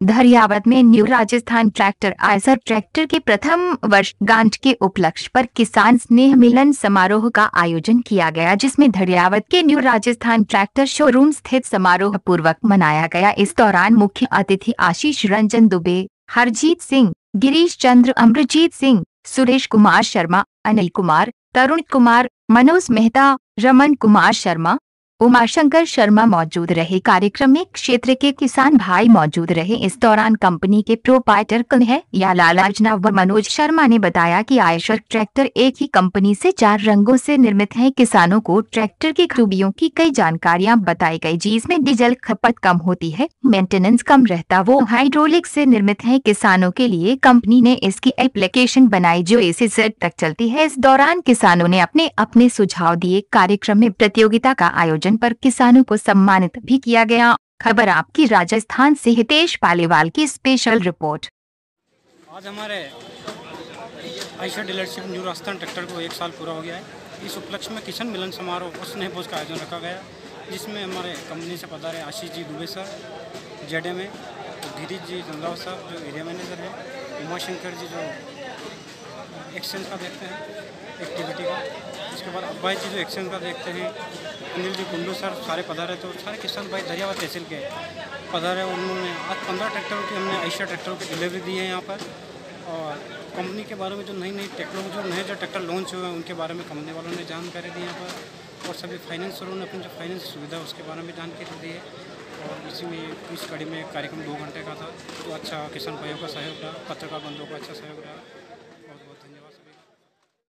धरियावत में new Rajasthan tractor Eicher tractor के प्रथम वर्षगांठ के उपलक्ष्य पर किसान स्नेह मिलन समारोह का आयोजन किया गया, जिसमें धरियावत के न्यू राजस्थान ट्रैक्टर शोरूम स्थित समारोह पूर्वक मनाया गया। इस दौरान मुख्य अतिथि आशीष रंजन दुबे, हरजीत सिंह, गिरीश चंद्र, अमरजीत सिंह, सुरेश कुमार शर्मा, अनिल कुमार, तरुण कुमार, मनोज मेहता, रमन कुमार शर्मा, उमाशंकर शर्मा मौजूद रहे। कार्यक्रम में क्षेत्र के किसान भाई मौजूद रहे। इस दौरान कंपनी के प्रोप्राइटर कन्हैयालाल अर्जना व मनोज शर्मा ने बताया कि आयशर ट्रैक्टर एक ही कंपनी से 4 रंगों से निर्मित है। किसानों को ट्रैक्टर की खूबियों की कई जानकारियां बताई गई, जिसमें डीजल खपत कम होती है, मेंटेनेंस कम रहता, वो हाइड्रोलिक से निर्मित है। किसानों के लिए कंपनी ने इसकी एप्लीकेशन बनाई जो AC सेट तक चलती है। इस दौरान किसानों ने अपने अपने सुझाव दिए। कार्यक्रम में प्रतियोगिता का आयोजन पर किसानों को सम्मानित भी किया गया। खबर आपकी राजस्थान से हितेश पालीवाल की स्पेशल रिपोर्ट। आज हमारे Eicher dealership new Rajasthan tractor को 1 साल पूरा हो गया है। इस उपलक्ष्य में किसान मिलन समारोह और स्नेह भोज का आयोजन रखा गया, जिसमें हमारे कंपनी से पधारे आशीष जी दुबे सर जेडे में, गिरीश जी चंद्राव साहब जो एरिया मैनेजर है, उमाशंकर जी जो एक्सचेंज का देखते हैं एक्टिविटी का, इसके बाद अब्बाई जी जो एक्सचेंज का देखते हैं, अनिल जी कुंडू सर सारे पधारे। तो सारे किसान भाई धरियावत तहसील के पधारे। उन्होंने आज 15 ट्रैक्टरों की हमने आयशर ट्रैक्टरों की डिलीवरी दी है यहाँ पर। और कंपनी के बारे में जो नई ट्रैक्टरों जो नए जो ट्रैक्टर लॉन्च हुए हैं उनके बारे में कंपनी वालों ने जानकारी दी यहाँ पर। और सभी फाइनेंस वालों ने अपनी जो फाइनेंस सुविधा उसके बारे में जानकारी दी है। और इसी में इस कड़ी में कार्यक्रम 2 घंटे का था। तो अच्छा किसान भाइयों का सहयोग रहा, पत्रकार बंधुओं का अच्छा सहयोग रहा।